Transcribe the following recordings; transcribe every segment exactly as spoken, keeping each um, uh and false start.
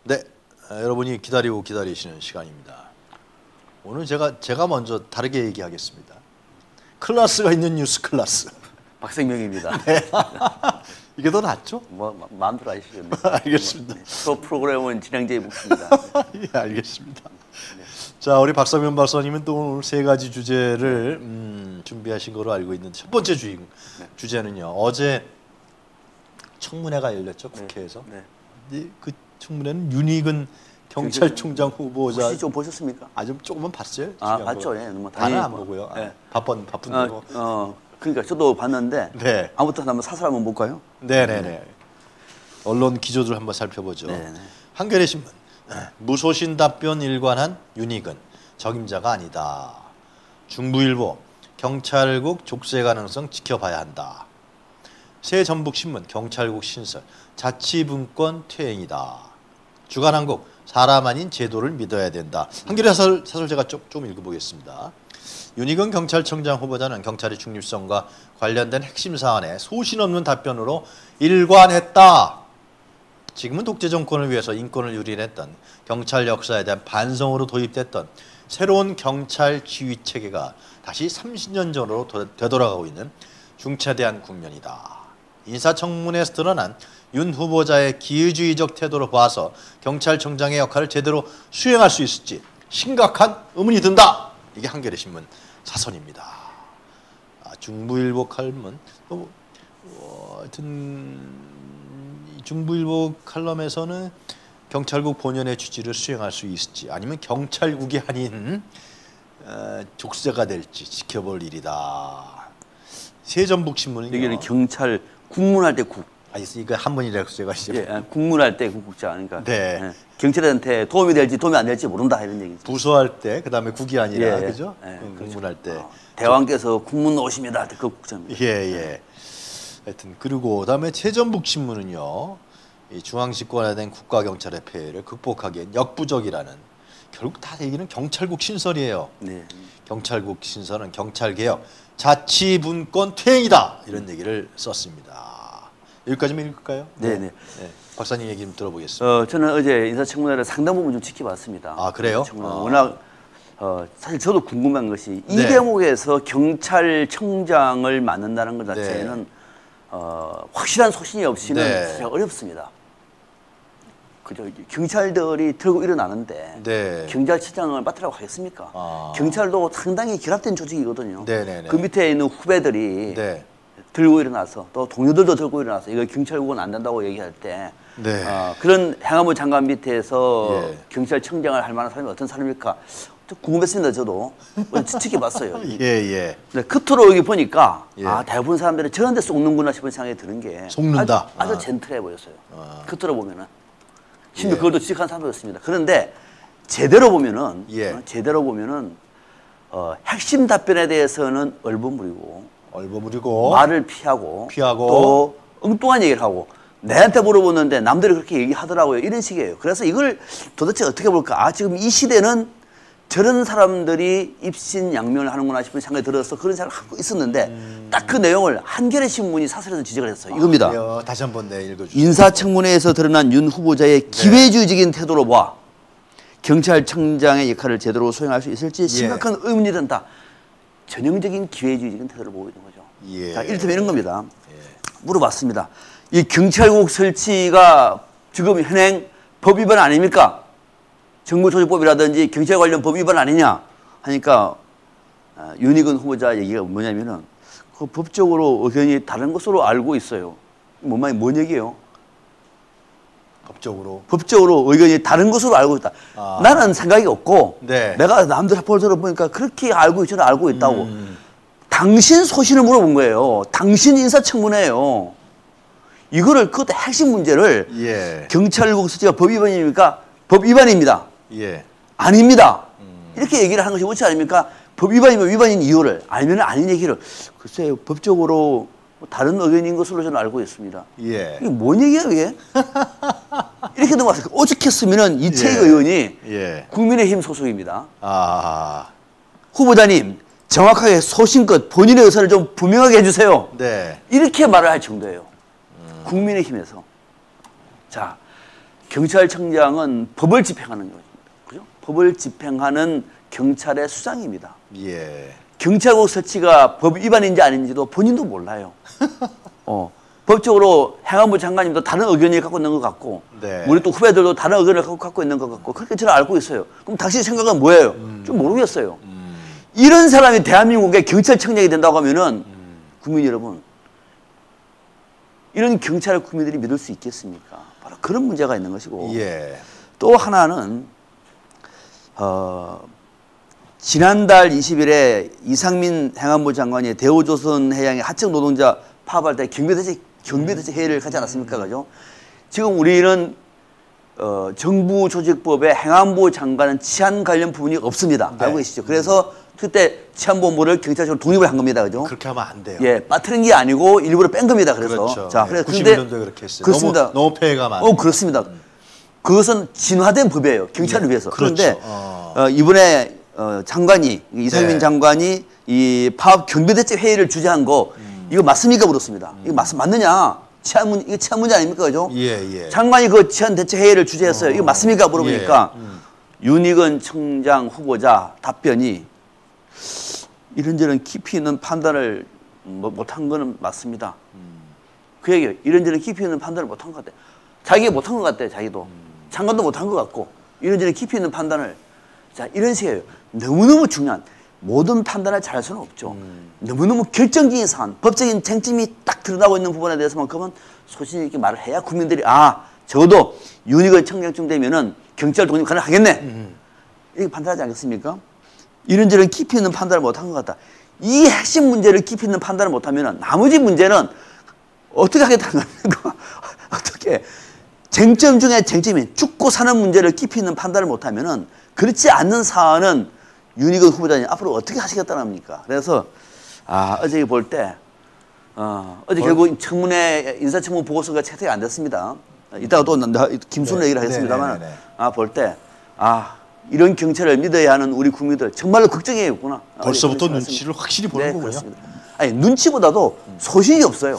네, 여러분이 기다리고 기다리시는 시간입니다. 오늘 제가 제가 먼저 다르게 얘기하겠습니다. 클래스가 있는 뉴스 클래스. 박생명입니다. 네. 이게 더 낫죠? 뭐 마, 마음대로 하시죠. 알겠습니다. 저 프로그램은 진행자의 몫입니다. 예, 알겠습니다. 네. 자, 우리 박상면 박사님은 또 오늘 세 가지 주제를 음, 준비하신 거로 알고 있는데 첫 번째 주인 네. 주제는요. 어제 청문회가 열렸죠, 국회에서. 네. 네. 그 청문회는 윤희근 경찰총장 후보자. 혹시 좀 보셨습니까? 아, 좀 조금은 봤어요. 아, 봤죠. 예. 뭐 다는 안 보고요. 네. 아, 바쁜 바쁜 대로. 어, 어, 그러니까 저도 봤는데. 네. 아무튼 한번 사설 한번 볼까요? 네네네. 네. 언론 기조들 한번 살펴보죠. 네네. 한겨레 신문. 무소신 답변 일관한 윤희근 적임자가 아니다. 중부일보 경찰국 족쇄 가능성 지켜봐야 한다. 새전북신문 경찰국 신설 자치분권 퇴행이다. 주간한국 사람 아닌 제도를 믿어야 된다. 한겨레 사설, 사설 제가 좀, 좀 읽어보겠습니다. 윤희근 경찰청장 후보자는 경찰의 중립성과 관련된 핵심 사안에 소신 없는 답변으로 일관했다. 지금은 독재 정권을 위해서 인권을 유린했던 경찰 역사에 대한 반성으로 도입됐던 새로운 경찰 지휘 체계가 다시 삼십 년 전으로 되돌아가고 있는 중차대한 국면이다. 인사청문회에서 드러난 윤 후보자의 기회주의적 태도로 봐서 경찰청장의 역할을 제대로 수행할 수 있을지 심각한 의문이 든다. 이게 한겨레 신문 사설입니다. 아, 중부일보 칼럼은 어, 어, 하여튼 중부일보 칼럼에서는 경찰국 본연의 취지를 수행할 수 있을지 아니면 경찰국이 아닌 어, 족쇄가 될지 지켜볼 일이다. 새전북신문은 여기는 경찰 국문할 때 국. 아, 이거 한 번이라고 제가 시작. 예, 국문할 때 국국자 그러니까. 네. 예, 경찰한테 도움이 될지 도움이 안 될지 모른다 이런 얘기죠. 부서할 때 그다음에 국이 아니라 예, 그죠? 예, 음, 그렇죠. 국문할 때. 어, 대왕께서 국문 오십니다. 그 국자입니다. 예, 예. 하여튼 그리고 그다음에 새전북신문은요. 이 중앙집권화된 국가경찰의 폐해를 극복하기엔 역부족이라는 결국 다 얘기는 경찰국 신설이에요. 네. 경찰국 신설은 경찰개혁, 자치분권 퇴행이다. 이런 얘기를 썼습니다. 여기까지만 읽을까요? 네네. 네. 네. 박사님 얘기 좀 들어보겠습니다. 어, 저는 어제 인사청문회를 상당 부분 좀 지켜봤습니다. 아, 그래요? 아. 워낙 어, 사실 저도 궁금한 것이 이 네. 대목에서 경찰청장을 맡는다는 것 자체는 네. 어, 확실한 소신이 없이는 네. 진짜 어렵습니다. 그죠? 경찰들이 들고 일어나는데 네. 경찰청장을 맡으라고 하겠습니까? 아. 경찰도 상당히 결합된 조직이거든요. 네네네. 그 밑에 있는 후배들이 네. 들고 일어나서 또 동료들도 들고 일어나서 이거 경찰국은 안 된다고 얘기할 때 네. 어, 그런 행안부 장관 밑에서 예. 경찰청장을 할 만한 사람이 어떤 사람일까? 좀 궁금했습니다. 저도 지켜봤어요. 예, 예. 네, 끝으로 여기 보니까 예. 아 대부분 사람들은 저런 데 속는구나 싶은 생각이 드는 게 속는다. 아주, 아주 아. 젠틀해 보였어요. 아. 끝으로 보면은 심지어 예. 그것도 지적한 사람이었습니다. 그런데 제대로 보면은 예. 어, 제대로 보면은 어, 핵심 답변에 대해서는 얼버무리고 얼버무리고 말을 피하고 피하고 또 엉뚱한 얘기를 하고 내한테 물어보는데 남들이 그렇게 얘기하더라고요. 이런 식이에요. 그래서 이걸 도대체 어떻게 볼까? 아 지금 이 시대는 저런 사람들이 입신양면을 하는구나 싶은 생각이 들어서 그런 생각을 하고 있었는데 음... 딱 그 내용을 한겨레 신문이 사설에서 지적을 했어요. 이겁니다. 아, 다시 한번 네, 읽어주세요. 인사청문회에서 드러난 윤 후보자의 기회주의적인 태도로 봐 경찰청장의 역할을 제대로 수행할 수 있을지 심각한 예. 의문이 든다. 전형적인 기회주의적인 태도를 보고 있는 거죠. 예. 자, 이를테면 이런 겁니다. 예. 물어봤습니다. 이 경찰국 설치가 지금 현행 법 위반 아닙니까? 정부조직법이라든지 경찰 관련 법 위반 아니냐 하니까 아, 윤희근 후보자 얘기가 뭐냐면은 그 법적으로 의견이 다른 것으로 알고 있어요. 뭔 말이 뭔 얘기예요? 법적으로 법적으로 의견이 다른 것으로 알고 있다. 아. 나는 생각이 없고 네. 내가 남들 합법을 들어보니까 그렇게 알고 저는 알고 있다고. 음. 당신 소신을 물어본 거예요. 당신 인사청문회예요. 이거를 그것도 핵심 문제를 예. 경찰국 설치가 법 위반입니까? 법 위반입니다. 예. 아닙니다. 음. 이렇게 얘기를 하는 것이 옳지 않습니까? 법 위반이면 위반인 이유를 알면 아닌 얘기를 글쎄요 법적으로 다른 의견인 것으로 저는 알고 있습니다. 예. 이게 뭔 얘기야 이게? 이렇게 넘어갔어요. 오죽했으면 이채익 예. 의원이 예. 국민의힘 소속입니다. 아. 후보자님 정확하게 소신껏 본인의 의사를 좀 분명하게 해주세요. 네. 이렇게 말을 할 정도예요. 음. 국민의힘에서. 자, 경찰청장은 법을 집행하는 것입니다. 그죠? 법을 집행하는 경찰의 수장입니다. 예. 경찰국 설치가 법 위반인지 아닌지도 본인도 몰라요. 어. 법적으로 행안부 장관님도 다른 의견을 갖고 있는 것 같고, 네. 우리 또 후배들도 다른 의견을 갖고, 갖고 있는 것 같고, 그렇게 저는 알고 있어요. 그럼 당신 생각은 뭐예요? 음. 좀 모르겠어요. 음. 이런 사람이 대한민국의 경찰청장이 된다고 하면은, 음. 국민 여러분, 이런 경찰을 국민들이 믿을 수 있겠습니까? 바로 그런 문제가 있는 것이고, 예. 또 하나는, 어, 지난달 이십 일에 이상민 행안부 장관이 대우조선 해양의 하청 노동자 파업할 때 경비대책 경비대책 회의를 가지 않았습니까, 그죠? 지금 우리는 어, 정부 조직법에 행안부 장관은 치안 관련 부분이 없습니다. 네. 알고 계시죠? 그래서 그때 치안본부를 경찰청으로 독립을 한 겁니다, 그죠? 그렇게 하면 안 돼요. 예, 빠뜨린 게 아니고 일부러 뺀 겁니다. 그래서 그렇죠. 자, 네. 그래서 구십일 년도에 그렇게 했어요. 그렇습니다. 너무, 너무 폐해가 많아요. 어, 그렇습니다. 음. 그것은 진화된 법이에요, 경찰을 예. 위해서. 그렇죠. 그런데 어. 어, 이번에 어, 장관이 이상민 네. 장관이 이 파업 경비대책 회의를 주재한 거 음. 이거 맞습니까? 물었습니다. 음. 이거 맞, 맞느냐? 치안 문 이거 치안 문제 아닙니까, 그죠? 예, 예. 장관이 그 치안 대책 회의를 주재했어요. 어. 이거 맞습니까? 물어보니까 예. 음. 윤희근 청장 후보자 답변이 이런저런 깊이 있는 판단을 뭐, 못한 거는 맞습니다. 음. 그 얘기예요. 이런저런 깊이 있는 판단을 못한 것 같아. 자기가 못한 것 같아, 자기도. 음. 장관도 못한 것 같고 이런저런 깊이 있는 판단을 자 이런 식이에요. 너무너무 중요한 모든 판단을 잘할 수는 없죠. 음. 너무너무 결정적인 사안, 법적인 쟁점이 딱 드러나고 있는 부분에 대해서만큼은 소신 있게 말을 해야 국민들이 아 적어도 윤희근 청장쯤 되면은 경찰 독립 가능하겠네. 음. 이렇게 판단하지 않겠습니까? 이런저런 깊이 있는 판단을 못한 것 같다. 이 핵심 문제를 깊이 있는 판단을 못하면은 나머지 문제는 어떻게 하겠다는 겁니까? 어떻게 쟁점 중에 쟁점이 죽고 사는 문제를 깊이 있는 판단을 못하면은 그렇지 않는 사안은 윤희근 후보자님 앞으로 어떻게 하시겠다는 겁니까? 그래서 아 어제 볼 때 어, 어제 결국 청문회 인사청문 보고서가 채택이 안 됐습니다. 이따가 또 김순호 네, 얘기를 하겠습니다만 네, 네, 네. 아 볼 때 아 이런 경찰을 믿어야 하는 우리 국민들 정말로 걱정이겠구나. 벌써부터 눈치를 확실히 보는 네, 거군요. 그렇습니다. 아니 눈치보다도 소신이 없어요.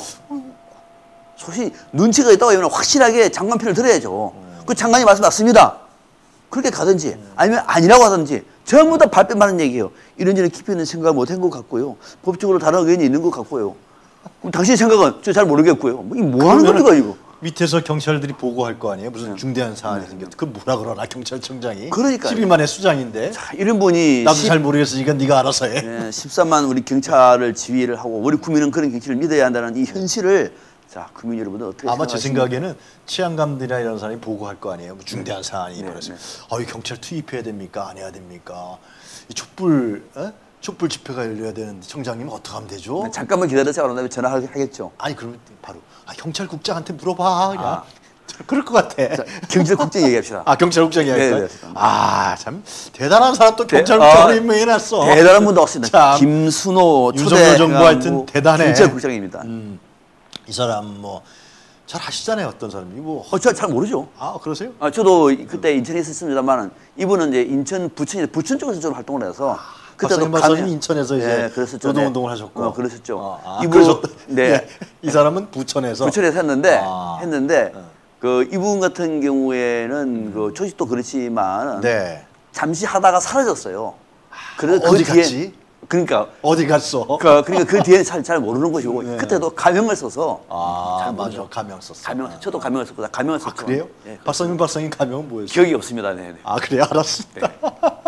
소신 눈치가 있다고 하면 확실하게 장관 편을 들어야죠. 음. 그 장관이 말씀 맞습니다. 그렇게 가든지 아니면 아니라고 하든지 전부 다 발뺌하는 얘기예요. 이런저런 깊이 있는 생각을 못한 것 같고요. 법적으로 다른 의견이 있는 것 같고요. 그럼 당신의 생각은 저 잘 모르겠고요. 뭐, 이게 뭐 하는 겁니까 이거? 밑에서 경찰들이 보고할 거 아니에요. 무슨 중대한 사안이 네. 생겼다. 그 뭐라 그러나 경찰청장이. 그러니까 십일 만의 수장인데. 자, 이런 분이 나도 십, 잘 모르겠으니까 네가 알아서 해. 네, 십삼만 우리 경찰을 지휘를 하고 우리 국민은 그런 경찰을 믿어야 한다는 이 현실을 자 국민 여러분들 어떻게 아마 제 생각하십니까? 생각에는 치안감들이나 이런 사람이 보고할 거 아니에요. 뭐 중대한 사안이 네, 벌어서. 네. 아, 이 경찰 투입해야 됩니까? 안 해야 됩니까? 이 촛불 어? 촛불 집회가 열려야 되는데 청장님 어떻게 하면 되죠? 네, 잠깐만 기다려서 그러면 전화하겠죠. 아니 그러면 바로 아, 경찰국장한테 물어봐 그냥. 아. 그럴 것 같아. 자, 경찰국장 얘기합시다. 아 경찰국장 얘기할까요? 네, 네, 네. 아 참 대단한 사람 또 경찰국장으로 임명해놨어. 대단한 분도 왔습니다. 김순호 윤석열 정부 하여튼 대단해. 경찰국장입니다. 음, 이 사람 뭐 잘 아시잖아요. 어떤 사람이 뭐. 어, 저 잘 모르죠. 아 그러세요? 아 저도 그때 인천에 있었습니다만은 이분은 이제 인천 부천 부천 쪽에서 좀 활동을 해서. 아, 그때도 박사님 인천에서 이제 네, 노동운동을 하셨고. 어, 그러셨죠. 어, 아, 이분 네. 예, 이 사람은 부천에서. 부천에서 했는데 아. 했는데 어. 그 이분 같은 경우에는 음. 그 조직도 그렇지만 네. 잠시 하다가 사라졌어요. 그래서 어, 그 어디 뒤에, 갔지? 그러니까 어디 갔어? 그, 그러니까 그 뒤에 잘, 잘 모르는 것이고 네. 그때도 가명을 써서 아 잘 맞아 모르죠. 가명 썼어. 가명 저도 가명을 썼고 가명을 썼고. 아 그래요? 네, 박사님 박사님 가명은 뭐였어요? 기억이 없습니다. 네. 아 그래요? 알았습니다. 네.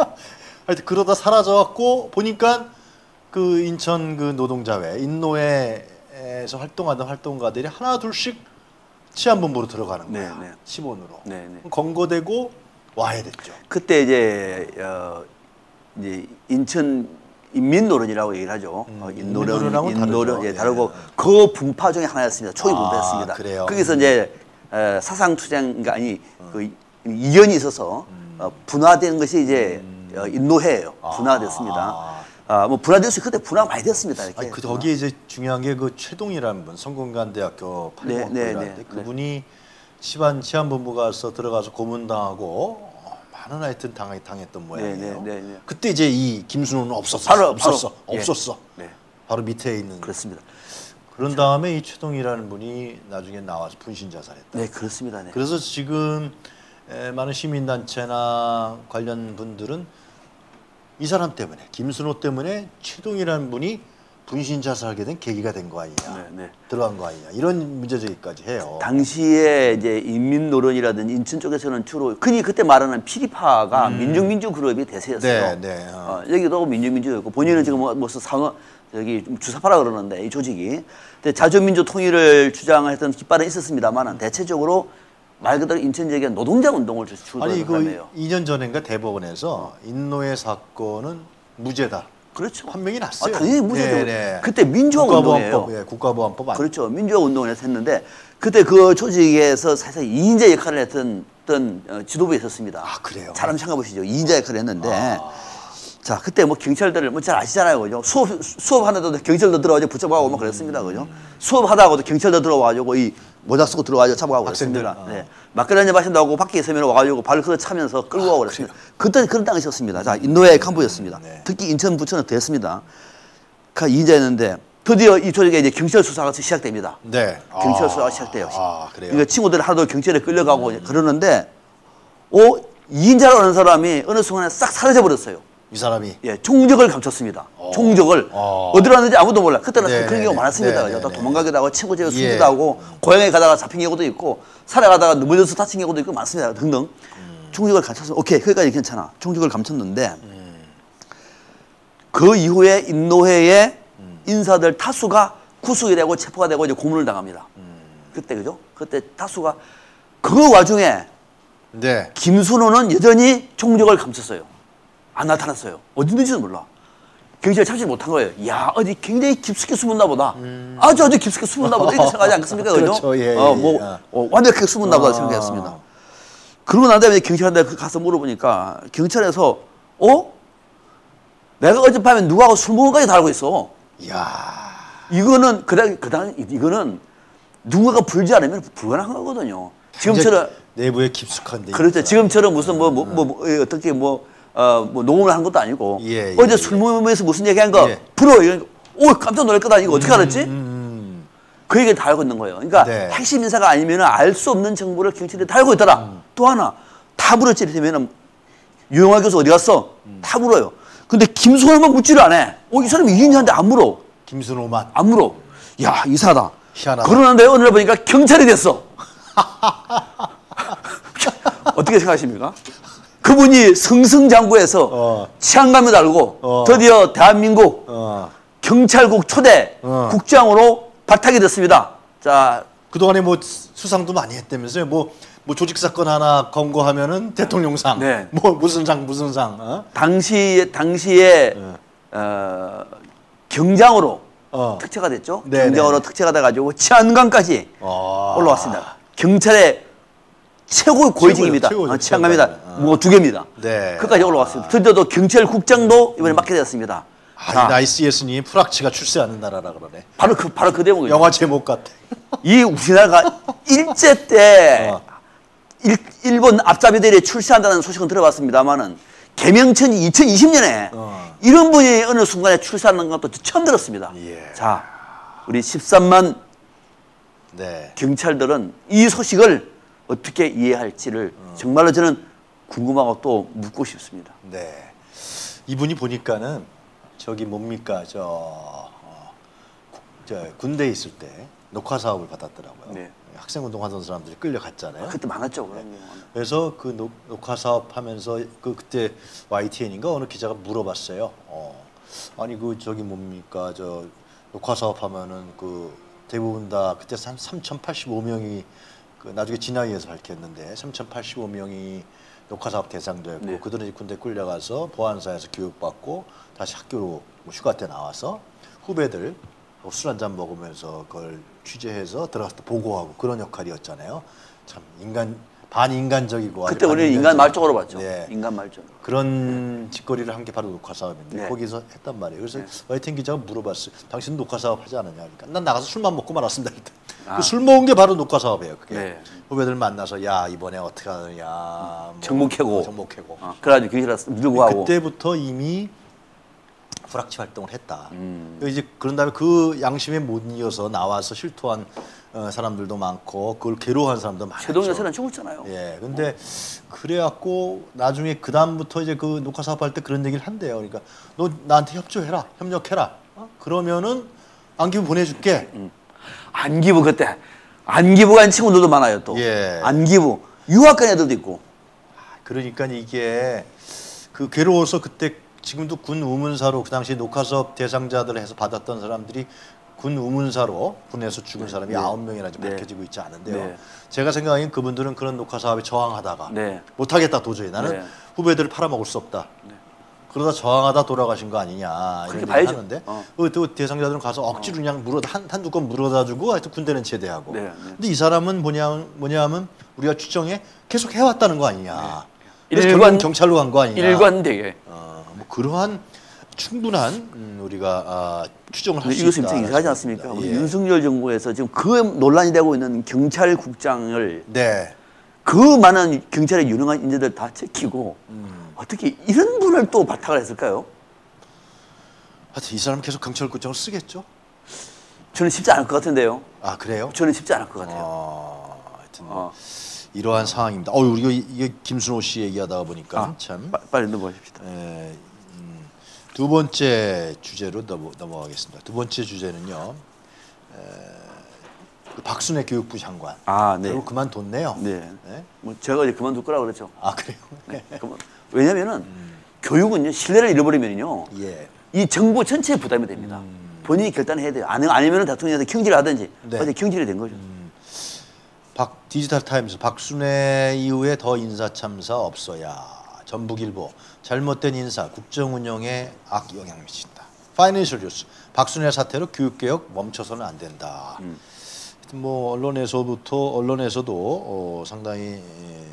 하여튼 그러다 사라져갖고 보니까 그 인천 그 노동자회 인노회에서 활동하던 활동가들이 하나 둘씩 치안본부로 들어가는 거야. 네, 네. 시본으로. 네, 네. 검거되고 와야 됐죠. 그때 이제 어 이제 인천 인민노련이라고 얘기를 하죠. 음, 어, 인노련, 인노련 예, 다르고 예. 그 분파 중에 하나였습니다. 초기 아, 분파였습니다. 그래요? 거기서 이제 어, 사상투쟁가 아니 음. 그 이견이 있어서 음. 어, 분화된 것이 이제 음. 어, 인노회예요. 분화됐습니다. 아. 아, 뭐 분화될 수 그때 분화 많이 됐습니다. 이렇게. 아니, 그 거기에 이제 중요한 게 그 최동이라는 분, 성균관대학교 팔공학부라는데 네, 네, 네, 그분이 시반 치안본부 가서 들어가서 고문당하고 많은 하여튼 당, 당했던 모양이에요. 네, 네, 네, 네. 그때 이제 이 김순호는 없었어. 바로, 없었어. 바로, 없었어. 네. 바로 밑에 있는. 그렇습니다. 그런 다음에 이 최동이라는 분이 나중에 나와서 분신 자살했다. 네, 그렇습니다. 네. 그래서 지금 에, 많은 시민단체나 관련 분들은 이 사람 때문에, 김순호 때문에 최동이라는 분이 분신 자살하게 된 계기가 된 거 아니냐, 네, 네. 들어간 거 아니냐, 이런 문제제기까지 해요. 당시에 이제 인민노련이라든지 인천 쪽에서는 주로 흔히 그때 말하는 피리파가 음. 민중민주 그룹이 대세였어요. 네, 네. 어. 어, 여기도 민중민주였고 본인은 지금 뭐, 무슨 상어 여기 주사파라 그러는데 이 조직이 근데 자주민주 통일을 주장했던 깃발은 있었습니다만은 대체적으로 말 그대로 인천 지역의 노동자 운동을 주도한 아니 사람이에요. 그 이 년 전인가 대법원에서 인노회 사건은 무죄다. 그렇죠. 판명이 났어요. 아, 당연히 무죄죠. 네, 네. 그때 민주화 운동이에요. 예, 국가보안법 안. 그렇죠. 민주화 운동을 해서 했는데 그때 그 조직에서 사실 이 인자 역할을 했던 어떤 어, 지도부에 있었습니다. 아 그래요. 사람 생각해보시죠. 이 인자 역할을 했는데 아. 자 그때 뭐 경찰들을 뭐 잘 아시잖아요, 그죠? 수업 수업하는데도 경찰도 들어와서 붙잡아가고 막 그랬습니다, 그죠? 수업하다가도 경찰도 들어와가지고 이 모자 쓰고 들어와서 잡아가고 그랬습니다. 아. 네. 막걸리 마신다고 밖에 있으면 와가지고 발을 걷어 차면서 끌고 가고 그랬습니다. 그때 그런 당시였습니다. 자 인노회 간부였습니다. 네. 특히 인천 부처는 됐습니다. 그 이인자였는데 드디어 이 조직에 이제 경찰 수사가 시작됩니다. 네. 경찰 아. 수사가 시작돼요. 아 그래요. 그러니까 친구들이 하도 경찰에 끌려가고 음. 그러는데, 오 이인자라는 사람이 어느 순간에 싹 사라져 버렸어요. 이 사람이 예, 총적을 감췄습니다. 어. 총적을 어. 어디로 갔는지 아무도 몰라. 그때는 네네네. 그런 경우가 많았습니다. 네네네. 또 도망가기도 하고 친구 집에 예. 숨기도 하고 고향에 가다가 잡힌 경우도 있고 살아가다가 넘어져서 다친 경우도 있고 많습니다. 등등. 음. 총적을 감췄어. 오케이, 거기까지 괜찮아. 총적을 감췄는데 음. 그 이후에 인노회의 음. 인사들 다수가 구속이 되고 체포가 되고 이제 고문을 당합니다. 음. 그때 그죠? 그때 다수가 그 와중에 네. 김순호는 여전히 총적을 감췄어요. 안 나타났어요. 어디 있는지는 몰라. 경찰이 잡지 못한 거예요. 야, 어디 굉장히 깊숙이 숨었나 보다. 음. 아주 아주 깊숙이 숨었나 보다. 이렇게 생각하지 않겠습니까? 그죠? 그렇죠. 예, 예, 어, 뭐, 예. 어, 완벽하게 숨었나 보다 아. 생각했습니다. 그러고 난 다음에 경찰한테 가서 물어보니까 경찰에서, 어? 내가 어젯밤에 누구하고 술 먹은 까지 다 알고 있어. 이야. 이거는, 그당, 그당, 이거는 누군가가 불지 않으면 불가능한 거거든요. 지금처럼. 내부에 깊숙한데. 그렇죠. 지금처럼 무슨 뭐, 뭐, 뭐, 뭐 어떻게 뭐, 어, 뭐 녹음을 한 것도 아니고 예, 예, 어제 예. 술 먹으면서 무슨 얘기한 거 예. 불어 이러니까 오 깜짝 놀랄 거다. 이거 어떻게 알았지? 음, 음. 그 얘기를 다 알고 있는 거예요. 그러니까 네. 핵심 인사가 아니면 알 수 없는 정보를 경찰이 다 알고 있더라. 음. 또 하나 다 물었지. 이러면 유영하 교수 어디 갔어? 음. 다 물어요. 근데 김순호만 묻지를 안 해. 어, 이 사람이 이인자인데 안 물어. 김순호만. 안 물어. 야 이상하다. 희한하다. 그러는데 어느 날 보니까 경찰이 됐어. 어떻게 생각하십니까? 그분이 승승장구해서 어. 치안감을 달고 어. 드디어 대한민국 어. 경찰국 초대 어. 국장으로 발탁이 됐습니다. 자, 그동안에 뭐 수상도 많이 했다면서요. 뭐, 뭐 조직 사건 하나 검거하면은 대통령상. 네. 뭐 무슨 상 무슨 상. 어? 당시 당시에 어. 어, 경장으로 어. 특채가 됐죠. 네네네. 경장으로 특채가 돼가지고 치안감까지 아. 올라왔습니다. 경찰의 최고의 고위직입니다. 최고죠, 어, 치안감이다. 아. 뭐 두 개입니다. 네. 그까지 올라왔습니다. 드디어도 경찰국장도 이번에 맡게 되었습니다. 아, 자, 나이스 예수님 프락치가 출세하는 나라라 그러네. 바로 그 바로 그 대목이죠. 영화 제목 같아. 이 우리나라가 일제 때 어. 일, 일본 앞잡이들이 출세한다는 소식은 들어봤습니다만은 개명천이 이천이십 년에 어. 이런 분이 어느 순간에 출세하는 것도 처음 들었습니다. 예. 자, 우리 십삼만 네. 경찰들은 이 소식을 어떻게 이해할지를 어. 정말로 저는 궁금하고 또 묻고 싶습니다. 네. 이분이 보니까는 저기 뭡니까 저, 어, 구- 저 군대에 있을 때 녹화 사업을 받았더라고요. 네. 학생운동 하던 사람들이 끌려갔잖아요. 그때 많았죠. 그런 경우는. 그래서 그 녹, 녹화 사업 하면서 그 그때 와이티엔인가 어느 기자가 물어봤어요. 어, 아니 그 저기 뭡니까 저 녹화 사업 하면은 그 대부분 다 그때 한 삼천팔십오 명이 그 나중에 진화위에서 밝혔는데 삼천팔십오 명이 녹화 사업 대상자였고 네. 그들은 이제 군대 끌려가서 보안사에서 교육받고 다시 학교로 뭐 휴가 때 나와서 후배들 술 한잔 먹으면서 그걸 취재해서 들어가서 또 보고하고 그런 역할이었잖아요. 참 인간 반인간적이고 그때 아주 우리는 인간 반인간적이고. 말적으로 봤죠. 네. 인간 말적으로. 그런 짓거리를 한 게 바로 녹화 사업인데 네. 거기서 했단 말이에요. 그래서 네. 와이텐 기자가 물어봤어요. 당신 녹화 사업 하지 않았냐? 그러니까 난 나가서 술만 먹고 말았습니다. 아. 그 술 먹은 게 바로 녹화 사업이에요. 그게 네. 후배들 만나서 야 이번에 어떻게 하느냐. 뭐, 정모 캐고. 정모 캐고. 어, 그래가지고 경찰에 밀고 가고. 그때부터 이미 불락치 활동을 했다. 음. 이제 그런 다음에 그 양심에 못 이어서 나와서 실토한 어, 사람들도 많고 그걸 괴로워하는 사람도 많죠. 최동현 여사는 죽었잖아요. 예, 근데 그래갖고 나중에 그 다음부터 이제 그 녹화 사업할 때 그런 얘기를 한대요. 그러니까 너 나한테 협조해라, 협력해라. 어? 그러면은 안기부 보내줄게. 음. 안기부 그때 안기부 간 친구들도 많아요 또. 예. 안기부 유학 간 애들도 있고. 그러니까 이게 그 괴로워서 그때 지금도 군 우문사로 그 당시 녹화 사업 대상자들 해서 받았던 사람들이 군 우문사로 군에서 죽은 사람이 네. 아홉 명이나 지금 네. 밝혀지고 있지 않은데요. 네. 제가 생각하기엔 그분들은 그런 녹화 사업에 저항하다가 네. 못하겠다 도저히 나는 네. 후배들을 팔아먹을 수 없다. 네. 그러다 저항하다 돌아가신 거 아니냐 이런 얘기 하는데 어. 그 또 대상자들은 가서 억지로 그냥 물어 한 한두 건 물어다 주고 하여튼 군대는 제대하고. 네, 네. 근데 이 사람은 뭐냐 뭐냐면 우리가 추정해 계속 해왔다는 거 아니냐. 네. 그래서 일관- 결국은 경찰로 간 거 아니냐. 일관되게. 어, 뭐 그러한 충분한 음, 우리가 아, 추정을 할 수 있다. 이것은 참 이상하지 않습니까? 우리 예. 윤석열 정부에서 지금 그 논란이 되고 있는 경찰국장을 네. 그 많은 경찰의 유능한 인재들 다 제키고 음. 어떻게 이런 분을 또 발탁을 했을까요? 하여튼 이 사람 계속 경찰국장을 쓰겠죠? 저는 쉽지 않을 것 같은데요. 아 그래요? 저는 쉽지 않을 것 같아요. 어, 하여튼 뭐 어. 이러한 상황입니다. 어, 우리가 이- 이게 김순호 씨 얘기하다가 보니까 아, 참. 빠- 빨리 넘어가십시다. 에, 음, 두 번째 주제로 넘어, 넘어가겠습니다. 두 번째 주제는요. 에, 그 박순애 교육부 장관. 아, 네. 결국 그만뒀네요. 네. 네? 뭐 제가 이제 그만둘 거라고 그랬죠. 아 그래요? 네. 그만- 왜냐면은 교육은요 신뢰를 잃어버리면요 예. 이 정부 전체에 부담이 됩니다. 본인이 결단해야 돼요. 아니, 아니면 대통령한테 경질을 하든지 네. 어제 경질이 된 거죠. 박 디지털 타임스 박순애 이후에 더 인사 참사 없어야. 전북일보 잘못된 인사 국정 운영에 악영향 미친다. 파이낸셜 뉴스 박순애 사태로 교육개혁 멈춰서는 안 된다. 음. 하여튼 뭐 언론에서부터 언론에서도 어, 상당히 예,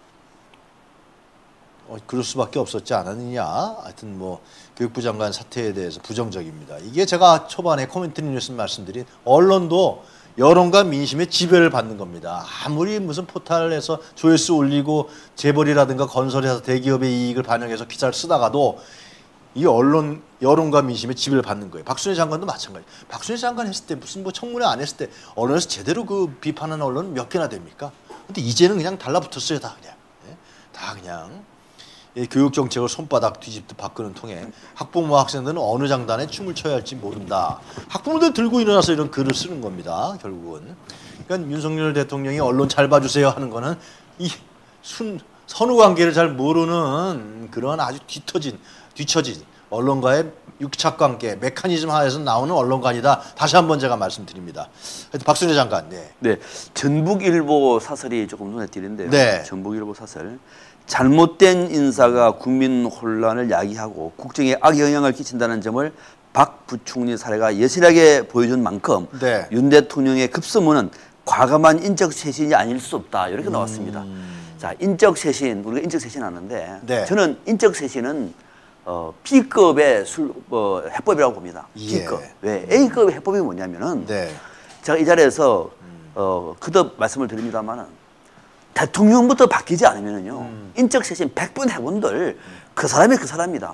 어, 그럴 수밖에 없었지 않았느냐. 하여튼 뭐 교육부 장관 사태에 대해서 부정적입니다. 이게 제가 초반에 코멘트 뉴스 말씀드린 언론도 여론과 민심의 지배를 받는 겁니다. 아무리 무슨 포탈에서 조회수 올리고 재벌이라든가 건설에서 대기업의 이익을 반영해서 기사를 쓰다가도 이 언론 여론과 민심의 지배를 받는 거예요. 박순애 장관도 마찬가지. 박순애 장관 했을 때 무슨 뭐 청문회 안 했을 때 언론에서 제대로 그 비판하는 언론은 몇 개나 됩니까? 근데 이제는 그냥 달라붙었어요, 다 그냥. 예? 다 그냥. 이 교육 정책을 손바닥 뒤집듯 바꾸는 통에 학부모 학생들은 어느 장단에 춤을 춰야 할지 모른다. 학부모들 들고 일어나서 이런 글을 쓰는 겁니다. 결국은. 그러니까 윤석열 대통령이 언론 잘 봐주세요 하는 거는 이 순 선후 관계를 잘 모르는 그런 아주 뒤처진 뒤처진 언론과의 육착 관계 메커니즘 하에서 나오는 언론관이다. 다시 한번 제가 말씀드립니다. 하여튼 박순애 장관. 네. 네, 전북일보 사설이 조금 눈에 띄는데요. 네. 전북일보 사설. 잘못된 인사가 국민 혼란을 야기하고 국정에 악영향을 끼친다는 점을 박 부총리 사례가 여실하게 보여준 만큼 네. 윤 대통령의 급선무는 과감한 인적 쇄신이 아닐 수 없다. 이렇게 나왔습니다. 음. 자, 인적 쇄신, 우리가 인적 쇄신 하는데 네. 저는 인적 쇄신은 어, B급의 술, 어, 해법이라고 봅니다. 예. B급. 왜? A급의 해법이 뭐냐면은 네. 제가 이 자리에서 어, 그듭 말씀을 드립니다만은 대통령부터 바뀌지 않으면요 음. 인적 쇄신 백 번 해본들 그 사람이 그 사람입니다.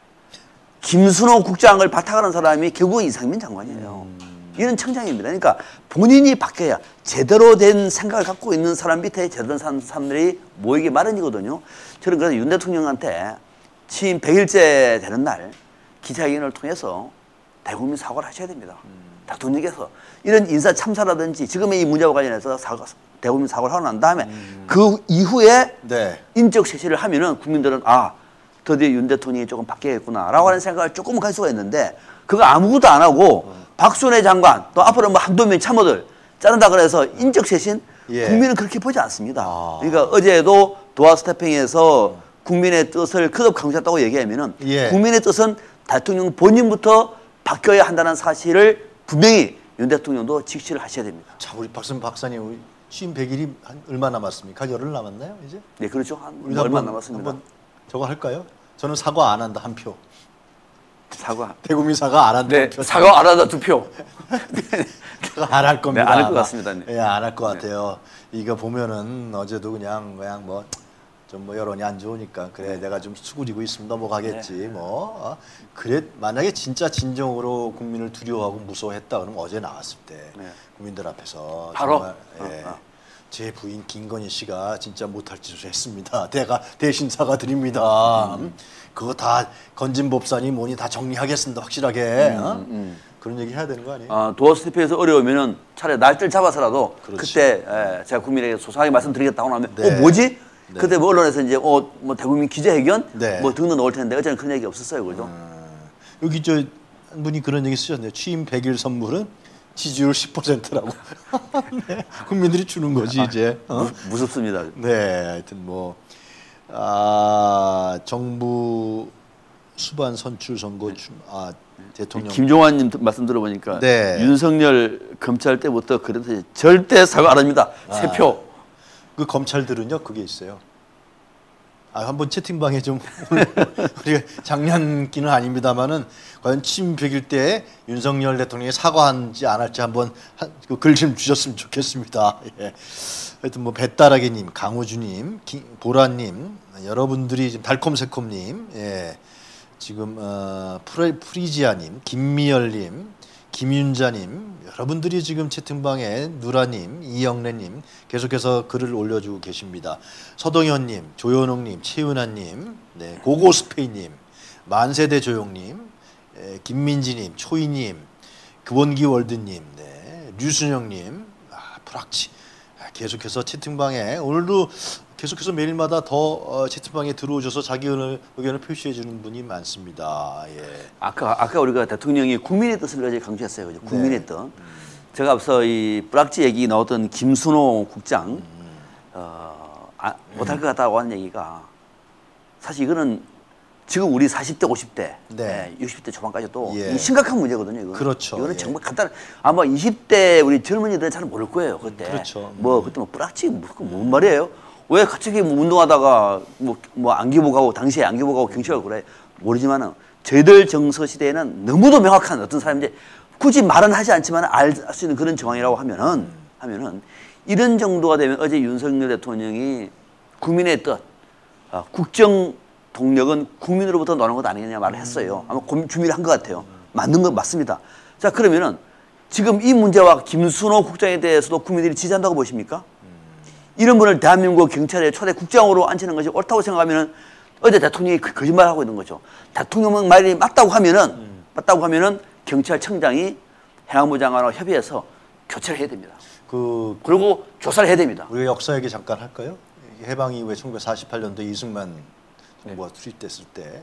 김순호 국장을 바탕하는 사람이 결국은 이상민 장관이에요. 음. 이런 청장입니다. 그러니까 본인이 바뀌어야 제대로 된 생각을 갖고 있는 사람 밑에 제대로 된 사람- 사람들이 모이기 마련이거든요. 저는 그래서 윤 대통령한테 취임 백 일째 되는 날 기자회견을 통해서 대국민 사과를 하셔야 됩니다. 대통령께서 이런 인사 참사라든지 지금의 이 문제와 관련해서 사과, 대국민 사과를 하고 난 다음에 음. 그 이후에 네. 인적 쇄신을 하면은 국민들은 아 드디어 윤 대통령이 조금 바뀌겠구나라고 하는 생각을 조금 갈 수가 있는데 그거 아무것도 안 하고 음. 박순애 장관 또 앞으로 뭐 한두 명 참모들 자른다 그래서 인적 쇄신 예. 국민은 그렇게 보지 않습니다. 아. 그러니까 어제도 도하 스태핑에서 국민의 뜻을 거듭 강조했다고 얘기하면은 예. 국민의 뜻은 대통령 본인부터 바뀌어야 한다는 사실을 분명히 윤 대통령도 직시를 하셔야 됩니다. 자, 우리 박선 박사님 우리 취임 백 일이 한 얼마 남았습니까? 열흘 남았나요, 이제? 네, 그렇죠. 한 우리도 얼마 한번- 남았습니다. 한번 저거 할까요? 저는 사과 안 한다 한 표. 사과. 대국민 사과 안 한다 네, 한 표. 사과 안 하다 두 표. 안 할 겁니다. 네, 안할 것 아마. 같습니다. 네. 예, 안 할 것 같아요. 이거 보면은 어제도 그냥 그냥 뭐 좀 뭐 여론이 안 좋으니까 그래 네. 내가 좀 수그리고 있으면 넘어가겠지 네. 뭐 어? 그래 만약에 진짜 진정으로 국민을 두려워하고 무서워했다 그러면 어제 나왔을 때 네. 국민들 앞에서 바로 정말 예, 어, 어. 제 부인 김건희 씨가 진짜 못할 짓을 했습니다. 내가 대신 사과드립니다. 음. 그거 다 건진법사니 뭐니 다 정리하겠습니다. 확실하게 음, 어? 음. 그런 얘기 해야 되는 거 아니에요? 아, 도어 스태프에서 어려우면은 차라리 날짜를 잡아서라도 그렇지. 그때 에, 제가 국민에게 소소하게 말씀드리겠다고 하면 네. 어 뭐지? 네. 그때 뭐 언론에서 이제 어 뭐 대국민 기자회견 네. 뭐 등등 나올 텐데 어제는 그런 얘기 없었어요, 그죠? 음, 여기 저 한 분이 그런 얘기 쓰셨네요. 취임 백 일 선물은 지지율 십 퍼센트라고 네. 국민들이 주는 거지 이제. 어? 무, 무섭습니다. 네, 하여튼 뭐 아, 정부 수반 선출 선거 중, 아 대통령 김종환님 말씀 들어보니까 네. 윤석열 검찰 때부터 그래서 절대 사과 안 합니다. 아, 세 표. 그 검찰들은요 그게 있어요. 아, 한번 채팅방에 좀 우리가 장난기는 아닙니다만은 과연 취임 백 일 때 윤석열 대통령이 사과한지 안 할지 한번 그 글 좀 주셨으면 좋겠습니다. 예. 하여튼 뭐 배따라기님, 강우주님, 보라님, 여러분들이 지금 달콤새콤님, 예. 지금 어, 프레, 프리지아님, 김미열님, 김윤자님, 여러분들이 지금 채팅방에 누라님, 이영래님 계속해서 글을 올려주고 계십니다. 서동현님, 조현웅님, 최은아님, 네, 고고스페이님, 만세대 조용님, 에, 김민지님, 초이님, 그원기 월드님, 네, 류순영님, 아, 프락치 계속해서 채팅방에 오늘도 계속해서 매일마다 더 어, 채팅방에 들어오셔서 자기 의견을, 의견을 표시해 주는 분이 많습니다. 예. 아까 아까 우리가 대통령이 국민의 뜻을 가지고 강조했어요. 그죠? 국민의 네. 뜻. 음. 제가 앞서 이 뿌락지 얘기 나왔던 김순호 국장 음. 어, 아, 못할 것 같다고 한 얘기가 사실 이거는 지금 우리 사십 대, 오십 대, 네. 예, 육십 대 초반까지도 예. 심각한 문제거든요. 이거는. 그렇죠. 이거는 예. 정말 간단. 아마 이십 대 우리 젊은이들은 잘 모를 거예요. 그때. 그렇죠. 뭐 그때 뭐 뿌락지 뭐, 뭔 말이에요? 왜 갑자기 뭐 운동하다가 뭐, 뭐 안기복하고 당시에 안기복하고 경찰을 그래 모르지만은 저희들 정서 시대에는 너무도 명확한 어떤 사람인지 굳이 말은 하지 않지만 알 수 있는 그런 정황이라고 하면은 하면은 이런 정도가 되면 어제 윤석열 대통령이 국민의 뜻, 어, 국정 동력은 국민으로부터 나오는 것 아니냐 말을 했어요. 아마 준비를 한 것 같아요. 맞는 건 맞습니다. 자 그러면은 지금 이 문제와 김순호 국장에 대해서도 국민들이 지지한다고 보십니까? 이런 분을 대한민국 경찰의 초대 국장으로 앉히는 것이 옳다고 생각하면은 어제 대통령이 거짓말을 하고 있는 거죠. 대통령 말이 맞다고 하면은 음. 맞다고 하면은 경찰청장이 행안부 장관하고 협의해서 교체를 해야 됩니다. 그 그리고 조사를 해야 됩니다. 우리가 역사 얘기 잠깐 할까요? 해방 이후에 천구백사십팔 년도에 이승만 정부가 네. 투입됐을 때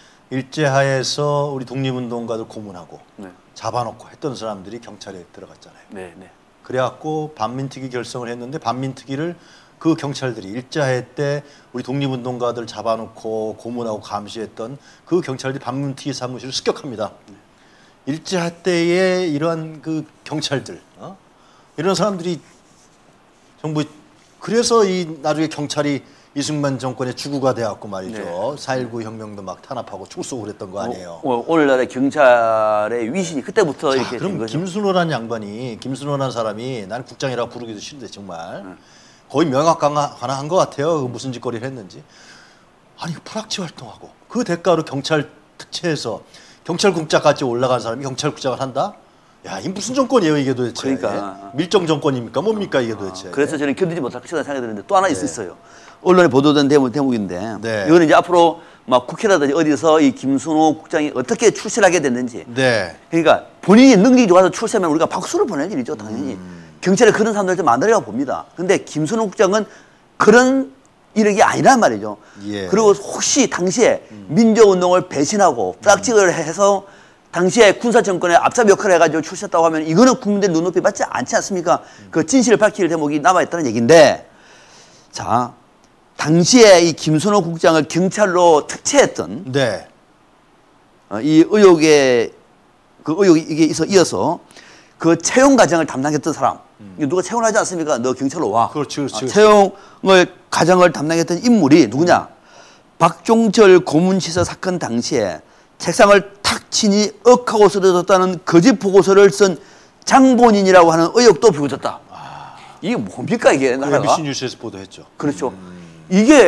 일제하에서 우리 독립운동가들 고문하고 네. 잡아놓고 했던 사람들이 경찰에 들어갔잖아요. 네, 네. 그래갖고 반민특위 결성을 했는데 반민특위를 그 경찰들이 일제하에 때 우리 독립운동가들 잡아놓고 고문하고 감시했던 그 경찰들이 반민특위 사무실을 습격합니다. 네. 일제하 때의 이러한 그 경찰들, 어? 이런 사람들이 정부 그래서 이 나중에 경찰이 이승만 정권의 주구가 되었고 말이죠. 네. 사 일구 혁명도 막 탄압하고 출소를 했던 거 아니에요. 어, 어, 오늘날의 경찰의 위신이 그때부터 자, 이렇게 그럼 된 거죠. 김순호라는 양반이 김순호라는 사람이 나는 국장이라고 부르기도 싫은데 정말 네. 거의 명확관화한 것 같아요. 그 무슨 짓거리를 했는지. 아니 프락치 활동하고 그 대가로 경찰 특채에서 경찰국장까지 올라간 사람이 경찰국장을 한다? 야, 이 무슨 정권이에요 이게 도대체? 그러니까 밀정 정권입니까? 뭡니까 이게 도대체? 아, 그래서 저는 견디지 못할 것이라는 생각이 드는데 또 하나 네. 있었어요. 언론에 보도된 대목, 대목인데 네. 이거는 이제 앞으로 막 국회라든지 어디서 이 김순호 국장이 어떻게 출세를 하게 됐는지 네. 그러니까 본인이 능력이 좋아서 출세하면 우리가 박수를 보낼 일이죠 당연히. 음. 경찰에 그런 사람들 좀 많으리라고 봅니다. 근데 김순호 국장은 그런 이력이 아니란 말이죠. 예. 그리고 혹시 당시에 음. 민주운동을 배신하고 프락직을 음. 해서 당시에 군사정권의 앞잡이 역할을 해가지고 출세했다고 하면 이거는 국민들 눈높이 받지 않지 않습니까? 음. 그 진실을 밝힐 대목이 남아있다는 얘기인데 자 당시에 이 김순호 국장을 경찰로 특채했던 네. 어, 이 의혹에 그 의혹이 이게 있어 이어서 그 채용 과정을 담당했던 사람 음. 누가 채용을 하지 않습니까? 너 경찰로 와. 그렇지, 그렇지. 아, 채용을 과정을 담당했던 인물이 누구냐? 음. 박종철 고문치사 사건 당시에 책상을 탁 치니 억하고 쓰러졌다는 거짓 보고서를 쓴 장본인이라고 하는 의혹도 비워졌다. 아. 이게 뭡니까 이게 나라가? 엠비씨 뉴스에서 보도했죠. 그렇죠. 음. 이게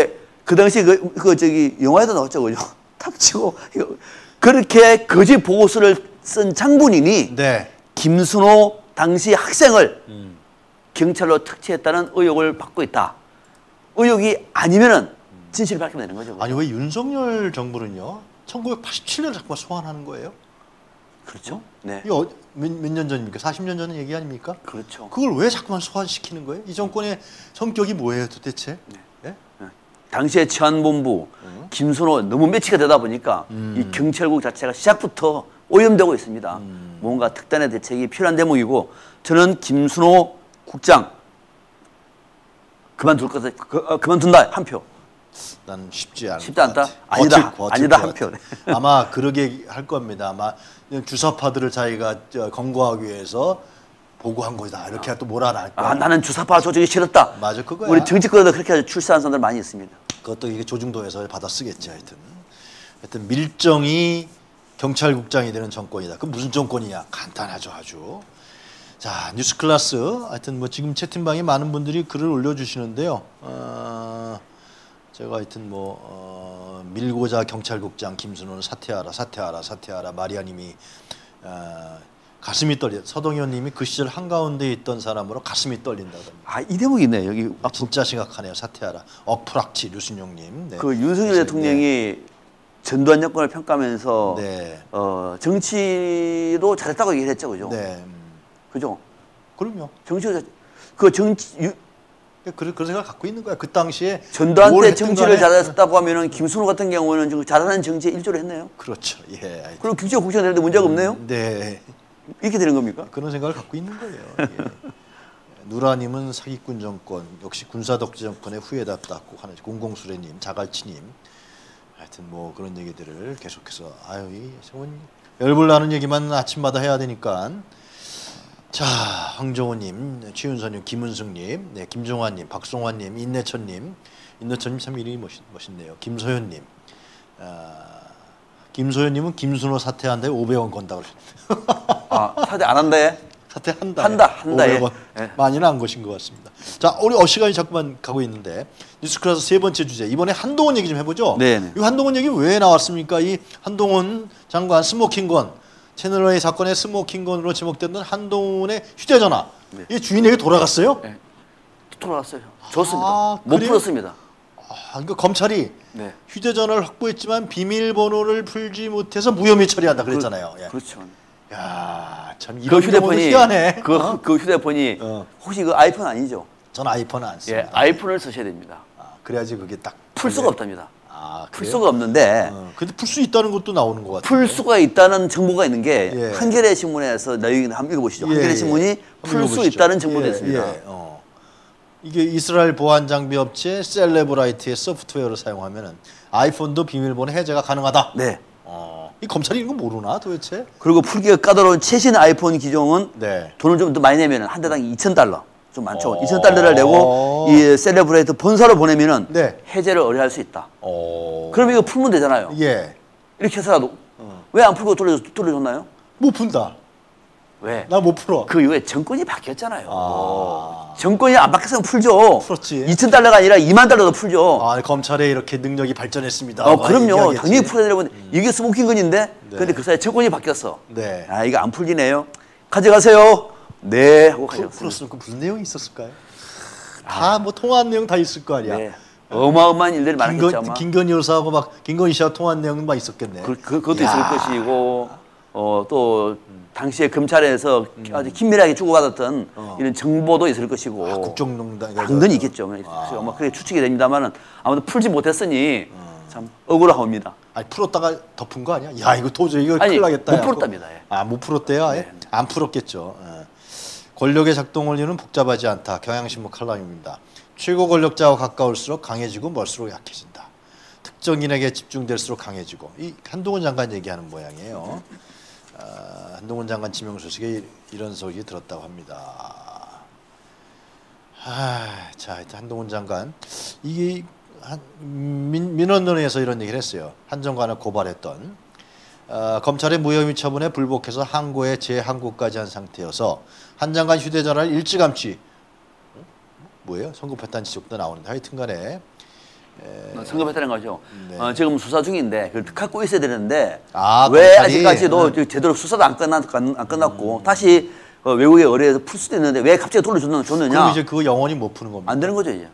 그 당시 그, 그 저기 영화에도 나왔죠, 그죠? 탁 치고 이거 그렇게 거짓 보고서를 쓴 장본인이 네. 김순호 당시 학생을 음. 경찰로 특채했다는 의혹을 받고 있다. 의혹이 아니면은 진실을 밝히면 되는 거죠. 그죠? 아니 왜 윤석열 정부는요 천구백팔십칠 년을 자꾸만 소환하는 거예요? 그렇죠. 네. 이거 어, 몇 년 전입니까? 사십 년 전 얘기 아닙니까? 그렇죠. 그걸 왜 자꾸만 소환시키는 거예요? 이 정권의 성격이 뭐예요 도대체? 네. 예? 네. 당시에 치안본부 음. 김순호 너무 매치가 되다 보니까 음. 이 경찰국 자체가 시작부터 오염되고 있습니다. 음. 뭔가 특단의 대책이 필요한 대목이고 저는 김순호 국장 그만둘 것을 그, 어, 그만둔다 한 표. 난 쉽지 않을 쉽지 않다? 것 같아. 아니다. 버틸- 버틸 아니다, 것 한 표. 같아. 아마 그러게 할 겁니다. 아마 주사파들을 자기가 저, 검거하기 위해서 보고한 거다. 이렇게 또 몰아날 거야. 아 나는 주사파 조직이 싫었다. 맞아, 그거야. 우리 정치권에도 그렇게 출세한 사람들 많이 있습니다. 그것도 이게 조중동에서 받아 쓰겠지 하여튼. 하여튼 밀정이 경찰국장이 되는 정권이다. 그 무슨 정권이냐? 간단하죠, 아주. 자, 뉴스클래스. 하여튼 뭐 지금 채팅방에 많은 분들이 글을 올려주시는데요. 어, 제가 하여튼 뭐 어, 밀고자 경찰국장 김순호는 사퇴하라, 사퇴하라, 사퇴하라. 마리아님이 어, 가슴이 떨려. 서동현님이 그 시절 한가운데 있던 사람으로 가슴이 떨린다던데. 아 이 대목이 있네요. 여기 아, 진짜 심각하네요. 사퇴하라. 어프락치 류순용님. 네. 그 윤석열 그래서, 대통령이 전두환 정권을 평가하면서 네. 어, 정치도 잘했다고 얘기를 했죠, 그죠? 네. 음, 그죠? 그럼요. 정치도 잘- 그 정치 유, 그런 그런 생각을 갖고 있는 거야. 그 당시에 전두환 뭘 때 했든 정치를 간에. 잘했다고 하면은 김순호 같은 경우는 좀 잘하는 정치에 일조를 했네요. 그렇죠. 예. 하여튼. 그럼 김치가 국장 되는데 문제가 없네요. 네. 이렇게 되는 겁니까? 그런 생각을 갖고 있는 거예요. 예. 누라님은 사기꾼 정권, 역시 군사독재 정권의 후예답다. 꼭 하나 공공수레님, 자갈치님. 하여튼 뭐 그런 얘기들을 계속해서 아유 이 정말 열불 나는 얘기만 아침마다 해야 되니까. 자, 황정호님, 최윤선님, 김은승님, 네, 김종환님, 박송환님, 인내천님, 인내천님 참 이름이 멋있, 멋있네요. 김소연님, 아, 김소연님은 김순호 사퇴한다에 오백 원 건다 그러셨네요. 아 사퇴 안 한다에? 사퇴한다. 한다, 한다에. 오백 원. 예. 많이는 안 것인 것 같습니다. 자, 우리 어 시간이 자꾸만 가고 있는데 뉴스클래스 세 번째 주제 이번에 한동훈 얘기 좀 해보죠. 네네. 이 한동훈 얘기 왜 나왔습니까? 이 한동훈 장관 스모킹건 채널A 사건의 스모킹건으로 지목됐던 한동훈의 휴대전화 네. 이 주인에게 돌아갔어요? 네. 돌아왔어요. 좋습니다. 아, 못 그래요? 풀었습니다. 아, 그러니까 검찰이 네. 휴대전화를 확보했지만 비밀번호를 풀지 못해서 무혐의 처리한다 그랬잖아요. 예. 그렇죠. 야, 참 그 이런 경우도 휴대폰이 희한해. 그, 어? 그 휴대폰이 어. 혹시 그 아이폰 아니죠? 전 아이폰 안 예, 씁니다. 아이폰을 쓰셔야 됩니다. 아, 그래야지 그게 딱 풀 수가 없답니다. 아, 풀 그래요? 수가 없는데 어, 근데 풀 수 있다는 것도 나오는 것 같아요. 풀 수가 있다는 정보가 있는 게 예. 한겨레 신문에서 내용이 한번 읽어보시죠. 한겨레 신문이 풀 수 있다는 정보가 예, 있습니다. 예, 어. 이게 이스라엘 보안 장비 업체 셀레브라이트의 소프트웨어를 사용하면은 아이폰도 비밀번호 해제가 가능하다. 네. 어, 이 검찰이 이런 거 모르나 도대체? 그리고 풀기가 까다로운 최신 아이폰 기종은 네. 돈을 좀 더 많이 내면 한 대당 이천 달러 좀 많죠. 어. 이천 달러를 내고 이 셀레브레이트 본사로 보내면은 네. 해제를 의뢰할 수 있다. 어. 그럼 이거 풀면 되잖아요. 예. 이렇게 해서라도 어. 왜 안 풀고 돌려 돌려줬나요? 못 푼다. 왜? 나 못 풀어. 그 이후에 정권이 바뀌었잖아요. 아. 정권이 안 바뀌었으면 풀죠. 풀었지. 이천 달러가 아니라 이만 달러도 풀죠. 아, 검찰에 이렇게 능력이 발전했습니다. 어, 막 그럼요. 얘기하겠지. 당연히 풀어야 되려면 이게 스모킹건인데 네. 근데 그 사이에 정권이 바뀌었어. 네. 아, 이거 안 풀리네요. 가져가세요. 네 하고 풀, 가져갔어요. 풀었으면 그 무슨 내용이 있었을까요? 다 뭐 통화한 내용 다 있을 거 아니야. 네. 어마어마한 일들이 많았겠죠. 김건, 아마. 김건희 여사하고 막 김건희 씨와 통화한 내용은 막 있었겠네. 그, 그, 그것도 야. 있을 것이고 어, 또 당시에 검찰에서 아주 긴밀하게 주고받았던 어. 이런 정보도 있을 것이고 아, 국정농단 당연히 있겠죠. 아. 아마 그게 추측이 됩니다만은 아무튼 풀지 못했으니 참 억울하옵니다. 아니 풀었다가 덮은 거 아니야? 야 이거 도저히 이거 아니, 큰일 나겠다. 못 야. 풀었답니다. 예. 아, 못 풀었대요? 아예? 네. 안 풀었겠죠. 예. 권력의 작동 원리는 복잡하지 않다. 경향신문 칼럼입니다. 최고 권력자와 가까울수록 강해지고 멀수록 약해진다. 특정인에게 집중될수록 강해지고. 이 한동훈 장관 얘기하는 모양이에요. 아, 한동훈 장관 지명 소식에 이런 소식이 들었다고 합니다. 아, 자, 일단 한동훈 장관 이게 한, 민, 민원론에서 이런 얘기를 했어요. 한 장관을 고발했던 어, 검찰의 무혐의 처분에 불복해서 항고에 재항고까지 한 상태여서 한 장관 휴대전화를 일찌감치 어? 뭐예요? 성급했다는 지적도 나오는데 하여튼간에 예. 성급했다는 거죠. 네. 어, 지금 수사 중인데 그걸 갖고 있어야 되는데 아, 왜 검찰이? 아직까지도 네. 제대로 수사도 안 끝났 안 끝났고 음. 다시 어, 외국에 의뢰해서 풀 수도 있는데 왜 갑자기 돌려줬느냐? 그럼 이제 그거 영원히 못 푸는 겁니다. 안 되는 거죠 이제.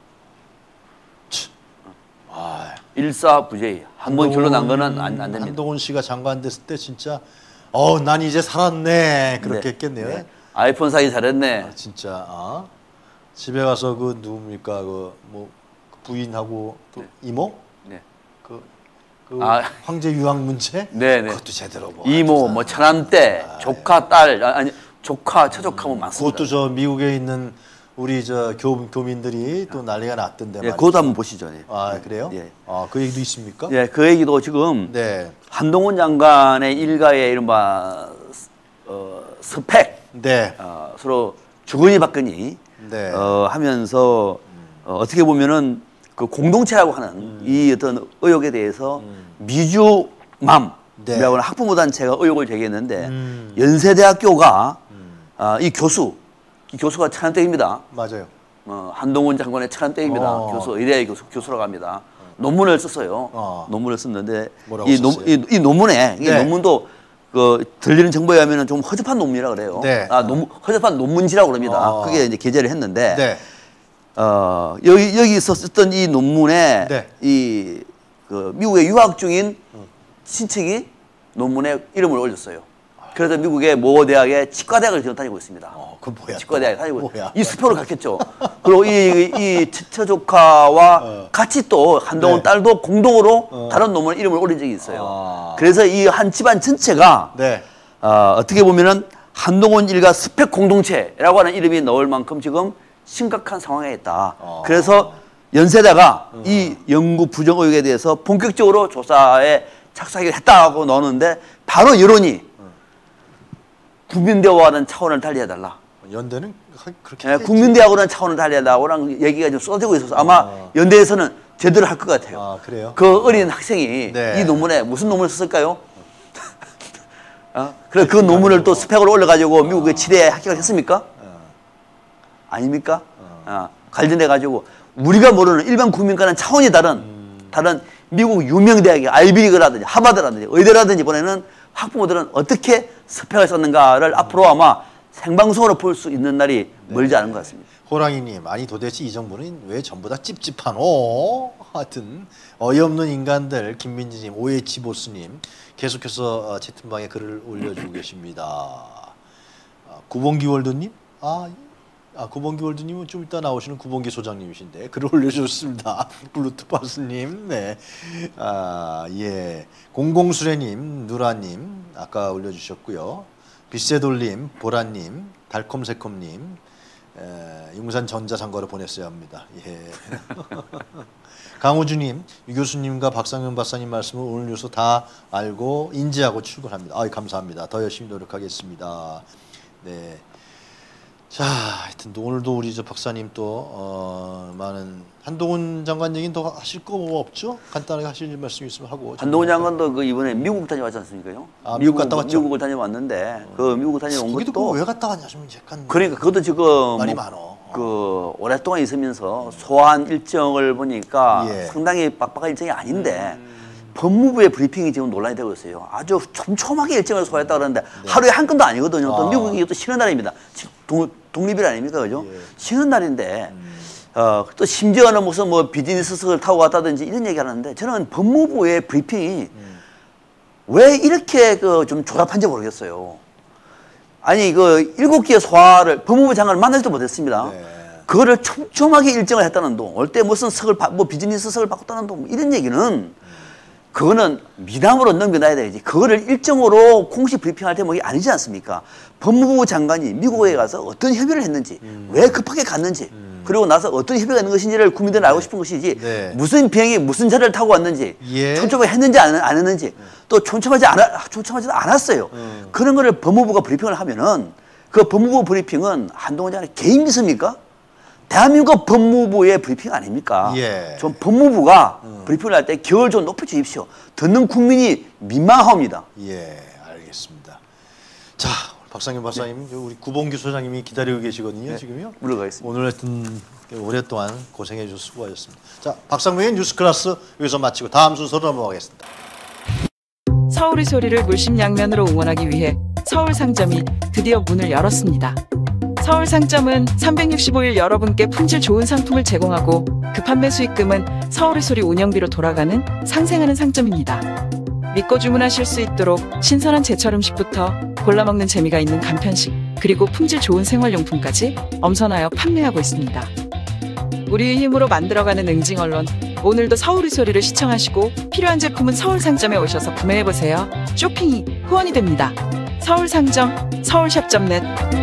아, 일사부재의 한 번 결론 난 거는 안, 안 됩니다. 한동훈 씨가 장관 됐을 때 진짜 어, 난 이제 살았네 그렇게 네. 했겠네요. 네. 아이폰 사기 잘했네. 아, 진짜 아? 집에 가서 그 누굽니까 그 뭐 부인하고 또 네. 이모 네. 그, 그 아. 황제 유학 문제 네, 네. 그것도 제대로 뭐 이모 뭐 천암대 아, 조카 딸 아니 조카 처조카 뭐 많습니다. 그것도 저 미국에 있는 우리 저 교, 교민들이 또 난리가 났던데 예, 말이죠. 그것도 한번 보시죠. 네. 아 그래요? 예. 아 그 얘기도 있습니까? 예, 그 얘기도 지금 네. 한동훈 장관의 일가의 이른바 어, 스펙 네. 어, 서로 주거니 받거니 네. 어, 하면서 어, 어떻게 보면은 그 공동체라고 하는 음. 이 어떤 의혹에 대해서 미주맘이라고 네. 하는 학부모 단체가 의혹을 제기했는데 음. 연세대학교가 아, 이 교수 이 교수가 천안댁입니다. 맞아요. 어, 한동훈 장관의 천안댁입니다. 어. 교수 의대 교수 교수라고 합니다. 논문을 썼어요. 어. 논문을 썼는데 뭐라고 이, 논, 썼어요? 이, 이 논문에 이 네. 논문도 그 들리는 정보에 의하면 좀 허접한 논문이라 그래요. 네. 아, 논, 허접한 논문지라고 그럽니다. 어. 그게 이제 게재를 했는데 네. 어, 여기 여기서 썼던 이 논문에 네. 이 그 미국에 유학 중인 친척이 논문에 이름을 올렸어요. 그래서 미국의 모 대학의 치과대학을 지금 다니고 있습니다. 어, 그 뭐야? 치과대학에 다니고 뭐야? 이 수표를 갖겠죠. 그리고 이, 이 처조카와 어. 같이 또 한동훈 네. 딸도 공동으로 어. 다른 논문 이름을 올린 적이 있어요. 아. 그래서 이 한 집안 전체가 네. 어, 어떻게 보면은 한동훈 일가 스펙 공동체라고 하는 이름이 나올 만큼 지금 심각한 상황에 있다. 어. 그래서 연세대가 어. 이 연구 부정 의혹에 대해서 본격적으로 조사에 착수하기로 했다고 나오는데 바로 여론이 국민대화와는 차원을 달리해달라. 연대는 그렇게 예, 했겠지. 국민대하고는 차원을 달리해달라고는 얘기가 좀 쏟아지고 있어서 아마 어. 연대에서는 제대로 할 것 같아요. 아, 그래요? 그 어린 학생이 네. 이 논문에 무슨 논문을 썼을까요? 어? 그래 그 논문을 또 스펙으로 올려가지고 미국의 치대에 합격을 했습니까? 아닙니까? 어. 관련돼 가지고 우리가 모르는 일반 국민과는 차원이 다른 음. 다른 미국 유명 대학의 아이비리그라든지 하버드라든지 의대라든지 보내는 학부모들은 어떻게 스펙을 썼는가를 앞으로 아마 생방송으로 볼 수 있는 날이 멀지 않은 것 같습니다. 호랑이님, 아니 도대체 이 정부는 왜 전부 다 찝찝하노? 하여튼 어이없는 인간들. 김민지님, 오에치보스님 계속해서 채팅방에 글을 올려주고 계십니다. 아, 구봉기 월드님, 아, 아 구봉기 월드님은 좀 이따 나오시는 구봉기 소장님이신데 글을 올려주셨습니다. 블루투파스님, 네, 아 예, 공공수레님, 누라님 아까 올려주셨고요. 빛새돌님, 보라님, 달콤새콤님, 에, 용산전자상거로 보냈어야 합니다. 예. 강우주님, 유 교수님과 박상현 박사님 말씀을 오늘 뉴스 다 알고 인지하고 출근합니다. 아, 감사합니다. 더 열심히 노력하겠습니다. 네. 자, 하여튼 오늘도 우리 저 박사님 또 어, 많은 한동훈 장관 얘기는 더 하실 거 뭐 없죠? 간단하게 하실 말씀 있으면 하고. 한동훈 장관도 그 이번에 미국 다녀왔지 않습니까요? 아, 미국 갔다 왔죠? 미국을 다녀왔는데 그 미국 다녀온 거기도 것도 왜 갔다 왔냐 좀 약간. 그러니까 그것도 지금 말이 뭐 많어. 그 오랫동안 있으면서 소환 일정을 보니까 예. 상당히 빡빡한 일정이 아닌데 법무부의 브리핑이 지금 논란이 되고 있어요. 아주 촘촘하게 일정을 소화했다 그러는데 네. 하루에 한 건도 아니거든요. 또 아. 미국이 또 쉬는 날입니다. 동, 독립일 아닙니까, 그죠? 예. 쉬는 날인데 음. 어, 또 심지어는 무슨 뭐 비즈니스석을 타고 갔다든지 이런 얘기 하는데 저는 법무부의 브리핑이 음. 왜 이렇게 그 좀 조잡한지 모르겠어요. 아니 그 일곱 개의 소화를 법무부 장관을 만나지도 못했습니다. 네. 그거를 촘촘하게 일정을 했다는 동, 올 때 무슨 석을 바, 뭐 비즈니스석을 바꿨다는 동, 뭐 이런 얘기는 그거는 미담으로 넘겨놔야 되지. 그거를 일정으로 공식 브리핑할 대목이 아니지 않습니까? 법무부 장관이 미국에 가서 어떤 협의를 했는지, 음. 왜 급하게 갔는지, 음. 그리고 나서 어떤 협의가 있는 것인지를 국민들은 알고 싶은 것이지, 네. 무슨 비행기 무슨 차를 타고 왔는지, 예. 촘촘하게 했는지 안, 안 했는지, 음. 또 촘촘하지 않아, 촘촘하지도 않았어요. 음. 그런 거를 법무부가 브리핑을 하면은 그 법무부 브리핑은 한동훈 장관의 개인 비서입니까? 대한민국 법무부의 브리핑 아닙니까? 예. 좀 법무부가 음. 브리핑을 할 때 결을 좀 높여 주십시오. 듣는 국민이 민망합니다. 예, 알겠습니다. 자, 박상현 박사님, 네. 우리 구봉규 소장님이 기다리고 계시거든요. 네. 지금요. 물러가겠습니다. 오늘 하여튼 오랫동안 고생해 주셔서 수고하셨습니다. 자, 박상명의 뉴스 클래스 여기서 마치고 다음 순서로 넘어가겠습니다. 서울의 소리를 물심양면으로 응원하기 위해 서울상점이 드디어 문을 열었습니다. 서울상점은 삼백육십오 일 여러분께 품질 좋은 상품을 제공하고 그 판매 수익금은 서울의 소리 운영비로 돌아가는 상생하는 상점입니다. 믿고 주문하실 수 있도록 신선한 제철 음식부터 골라 먹는 재미가 있는 간편식, 그리고 품질 좋은 생활용품까지 엄선하여 판매하고 있습니다. 우리의 힘으로 만들어가는 응징 언론, 오늘도 서울의 소리를 시청하시고 필요한 제품은 서울상점에 오셔서 구매해보세요. 쇼핑이 후원이 됩니다. 서울상점, 서울샵 닷 넷